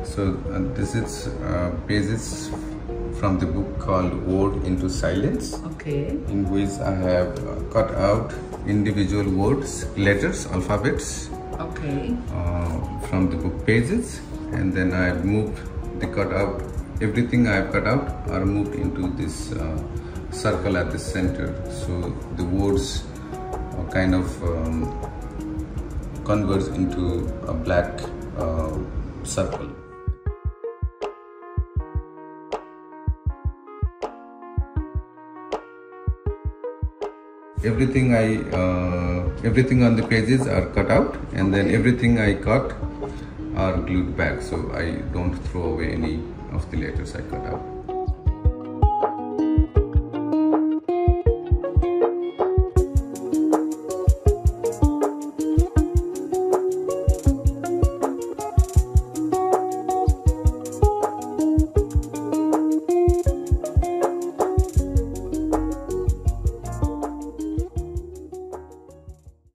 So this is pages from the book called Word into Silence. Okay. In which I have cut out individual words, letters, alphabets. Okay. From the book pages, and then I have moved the cutout. Everything I have cut out are moved into this circle at the center. So the words kind of converge into a black circle. Everything on the pages are cut out, and then everything I cut are glued back, so I don't throw away any of the letters I cut out.